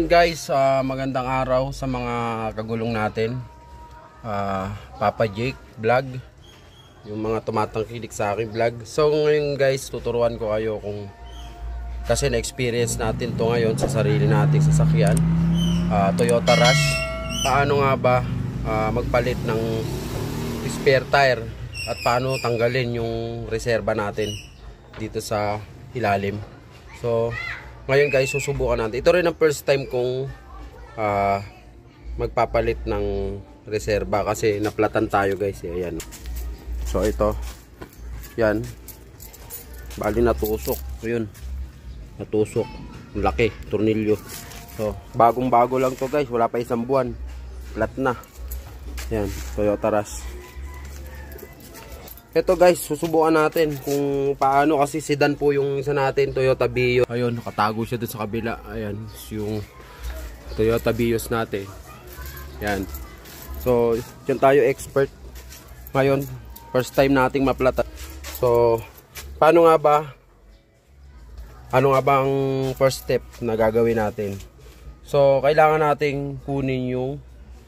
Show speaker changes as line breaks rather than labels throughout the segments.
Yun guys, magandang araw sa mga kagulong natin. Papa Jake vlog, yung mga tumatangkilik sa akin vlog. So ngayon guys, tuturuan ko kayo kung, kasi na-experience natin to ngayon sa sarili nating sasakyan, Toyota Rush. Paano nga ba magpalit ng spare tire at paano tanggalin yung reserba natin dito sa ilalim. So ngayon guys, susubukan natin. Ito rin ang first time kong magpapalit ng reserba kasi naplatan tayo guys. Ayan. So ito, yan, bali natusok. Ayun, natusok. Laki, tornilyo. So bagong bago lang to guys, wala pa isang buwan, flat na. Yan, Toyota Rush. Ito guys, susubukan natin kung paano, kasi sedan po yung isa natin, Toyota Vios. Ayun, nakatago siya dun sa kabila. Ayan, yung Toyota Vios natin. Yan. So, dyan tayo expert. Ngayon, first time nating maplata. So, paano nga ba? Ano nga ba ang first step na gagawin natin? So, kailangan nating kunin yung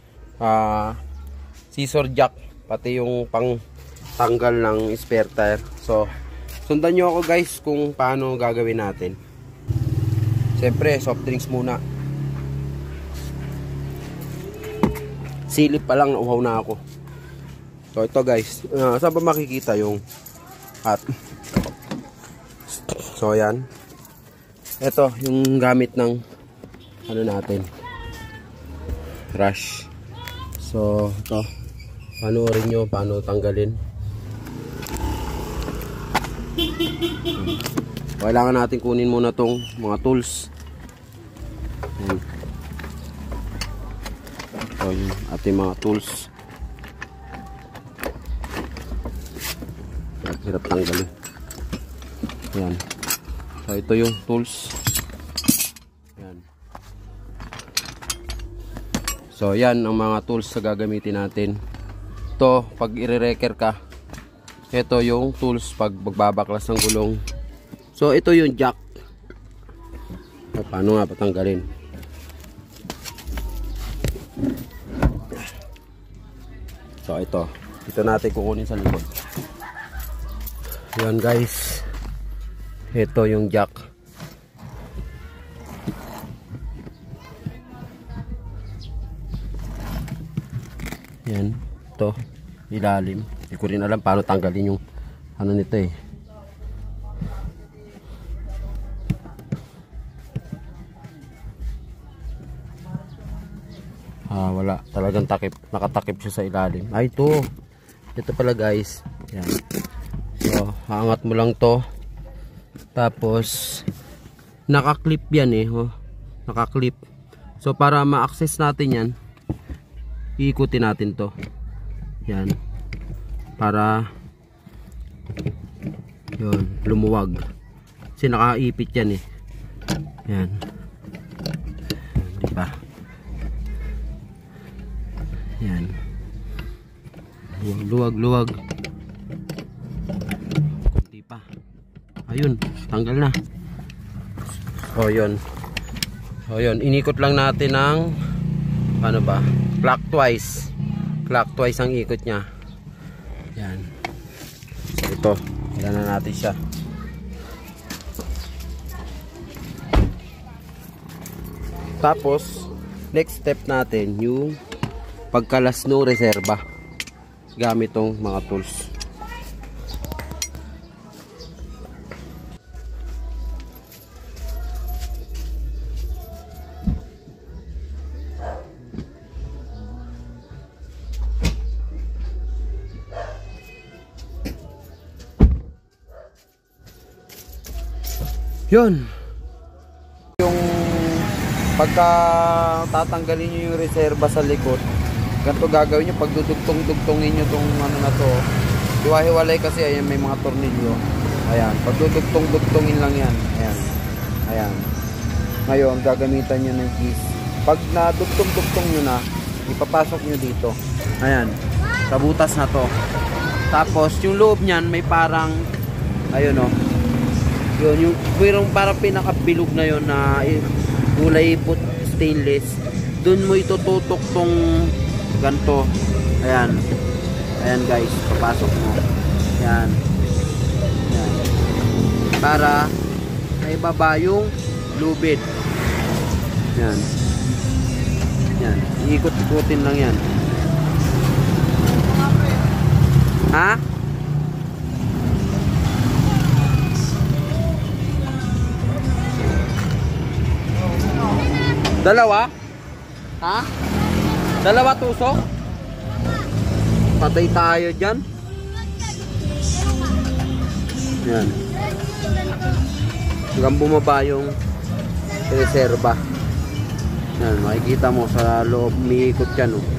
scissor jack, pati yung pang tanggal ng spare tire. So, sundan nyo ako guys kung paano gagawin natin. Siyempre, soft drinks muna. Silip pa lang, nauhaw na ako. So, ito guys, saan ba makikita yung at? So, yan. Ito, yung gamit ng ano natin, Rush. So, ito, panoorin nyo paano tanggalin. Kailangan natin kunin muna tong mga tools. So, yung ating mga tools. Hirap tanggalin. Ayan. So ito yung tools. Ayan. So yan ang mga tools na gagamitin natin. Ito pag i-reker ka, ito yung tools pag magbabaklas ng gulong. So ito yung jack. So, paano nga patanggalin? So ito natin kukunin sa likod. Yan guys, ito yung jack. Yan, ito ilalim. Hindi ko rin alam paano tanggalin yung ano nito eh. Wala talagang takip, nakatakip siya sa ilalim. Ay, ito pala guys. Yan. So haangat mo lang to, tapos nakaklip yan eh, nakaklip. So para ma-access natin yan, iikutin natin to. Yan, para yun, lumuwag kasi nakaipit yan eh. Yan, diba? Yan, luwag kunti pa. Ayun, tanggal na. O yun, inikot lang natin ng ano ba, clockwise ang ikot nya. Yan. So ito, ilan na natin siya. Tapos next step natin yung pagkalas ng reserba gamit tong mga tools. Yun. Yung pagka tatanggalin nyo yung reserba sa likod, ganito gagawin nyo. Pag dudugtong-dugtongin nyo tong ano na to, hiwa-hiwalay kasi, ayan, may mga tornilyo. Ayan, pag dudugtong-dugtongin lang yan. Ayan. Ngayon, gagamitan nyo ng keys. Pag nadugtong-dugtong nyo na, ipapasok nyo dito. Ayan, sa butas na to. Tapos, yung loob nyan, may parang, ayun o, yun, yung parang pinakabilog na yun na kulay stainless, dun mo itututok tong ganito. Ayan. Ayan guys, papasok mo. Ayan. Ayan. Para maibaba yung lubid. Ayan. Ayan. Iikot-ikutin lang yan. Ha? Dalawa? Ha? Dalawa tusok? Patay tayo dyan. Yan. Hanggang bumaba yung reserva. Yan, makikita mo sa loob, umiikot yan. Oh.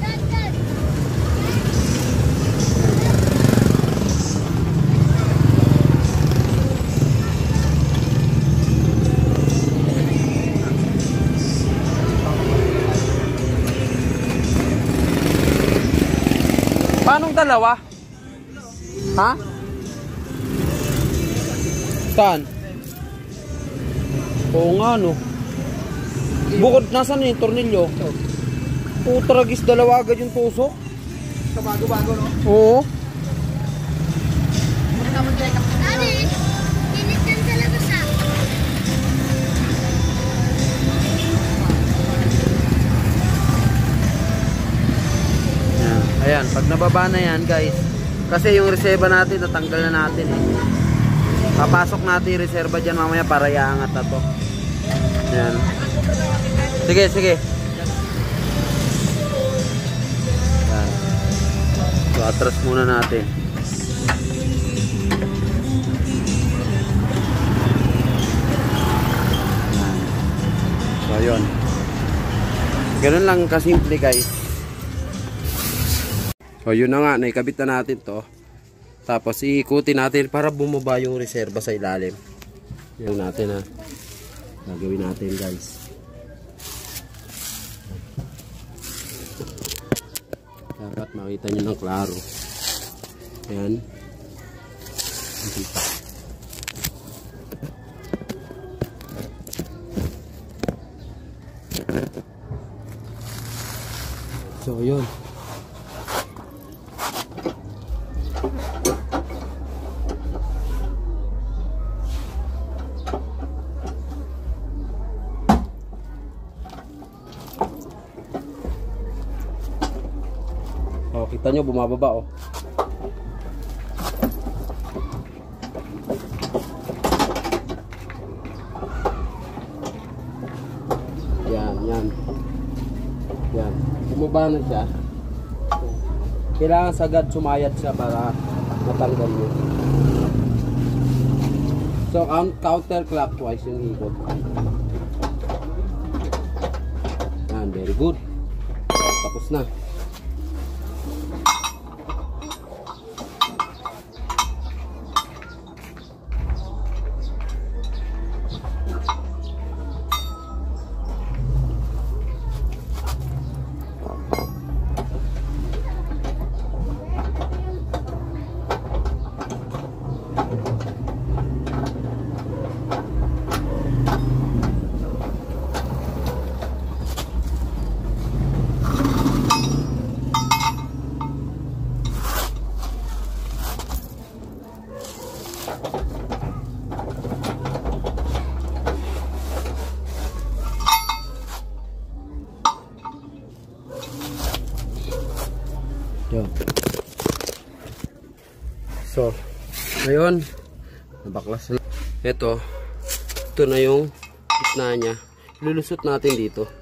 Paanong dalawa? Ha? Saan? Oo nga no. Bukod nasan yung tornilyo? Putragis, dalawa agad yung tusok.
Bago-bago no?
Oo.
Daddy, init yan sa labas ah.
Ayan, pag nababa na yan guys, kasi yung reserva natin natanggal na natin eh. Papasok natin yung reserva dyan mamaya para iangat na to. Ayan. Sige, sige. Ayan. So atras muna natin. Ayan. So yun. Ganun lang kasimple guys. So yun na nga, naikabit na natin to. Tapos iikutin natin para bumaba yung reserva sa ilalim. Yan natin ha. Gagawin natin guys. Dapat makita nyo ng klaro. Yan. So yun. Oh, kita nyo bumababa oh. Yan, yan. Yan. Bumaba na siya. Kailangan sagad sumayad siya para matanggal nyo. So, counterclockwise yung ikot. Yan, very good. Tapos na. Yun. So, ngayon, nabaklas na. Ito na yung gitna niya. Lulusot natin dito.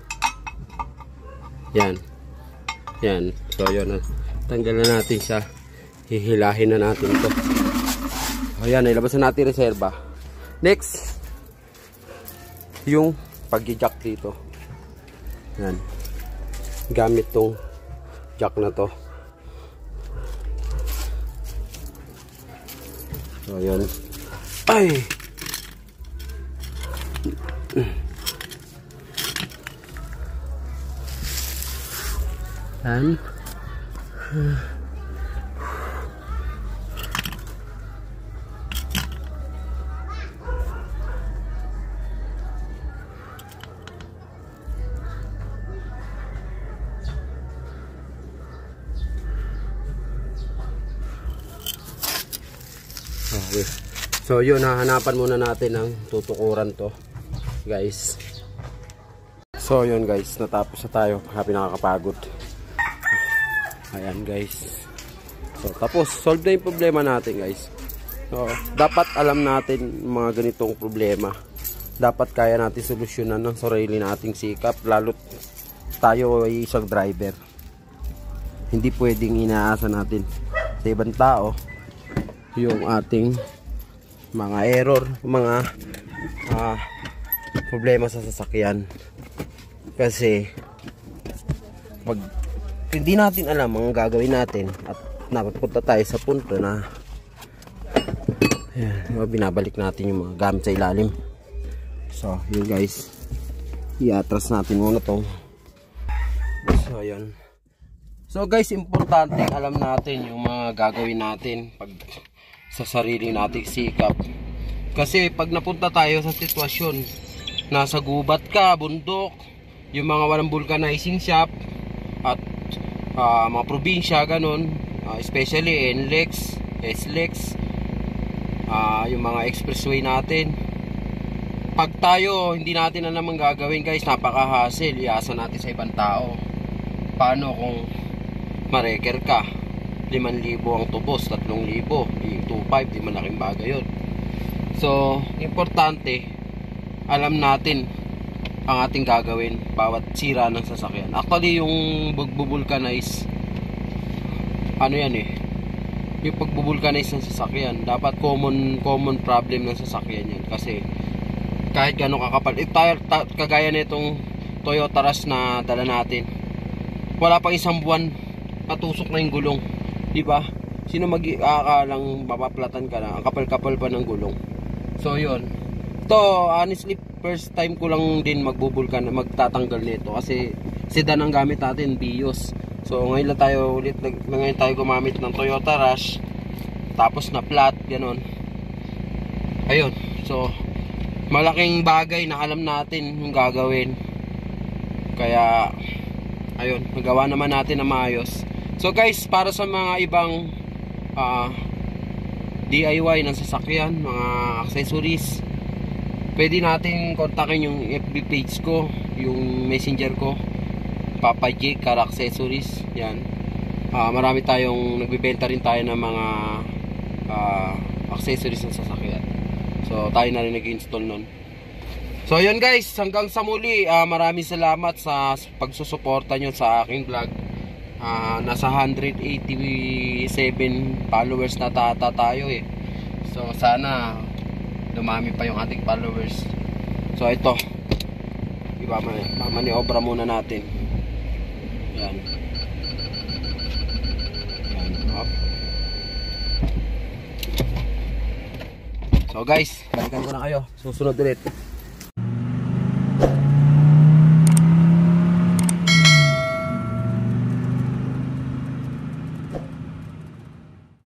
Yan. Yan. So, yun. Tanggal na natin siya. Hihilahin na natin to. Ayan, ilabas na natin reserva. Next, yung pag-jack dito. Yan. Gamit tong jack na to. So, yun. Ay! Yan. Okay. So yun, hahanapan muna natin ng tutukuran to, guys. So yun guys, natapos na tayo. Happy, nakakapagod. Ayan guys. So tapos, solve na yung problema natin guys. So, dapat alam natin mga ganitong problema. Dapat kaya natin solusyonan ng sarili nating sikap, lalo't tayo ay isang driver. Hindi pwedeng inaasa natin sa ibang tao yung ating mga error, mga problema sa sasakyan. Kasi pag hindi natin alam ang gagawin natin at napunta tayo sa punto na binabalik natin yung mga gamit sa ilalim. So yun guys, i-atras natin muna to. So yun. So guys, importante alam natin yung mga gagawin natin pag sa sarili nating sikap. Kasi pag napunta tayo sa sitwasyon, nasa gubat ka, bundok, yung mga walang vulcanizing shop at mga probinsya, ganun, especially NLEX, SLEX, yung mga expressway natin. Pag tayo hindi natin alam ang gagawin guys, napaka-hassle, iasa natin sa ibang tao. Paano kung mareker ka, 5,000 ang tubos, 3,000, yung 2,500, di malaking bagay yun. So importante alam natin ang ating gagawin bawat sira ng sasakyan. Actually yung pagbubulkanize, ano yan yung pagbubulkanize ng sasakyan, dapat common problem ng sasakyan yan. Kasi kahit gano'ng kakapal, kagaya nitong Toyota Rush na dala natin, wala pang isang buwan natusok na yung gulong, diba? Sino mag-aakalang mapaplatan ka na, ang kapal-kapal pa ng gulong. So yun, to honestly first time ko lang din magtatanggal nito kasi sedan ang gamit natin, Vios. So ngayon tayo gumamit ng Toyota Rush, tapos na flat, ganon. Ayun, so malaking bagay na alam natin yung gagawin. Kaya ayun, nagawa naman natin na maayos. So guys, para sa mga ibang DIY ng sasakyan, mga accessories, pwede natin kontakin yung FB page ko, yung messenger ko, Papa Jake Car Accessories. Yan. Marami tayong nagbebenta rin tayo ng mga accessories ng sasakyan. So tayo na rin nag-install nun. So yun guys, hanggang sa muli, maraming salamat sa pagsusuporta nyo sa aking vlog. Nasa 187 followers na tayo So sana dumami pa yung ating followers. So ito, mamaniobra muna natin. Yan. Up. So guys, balikan ko na kayo susunod ulit.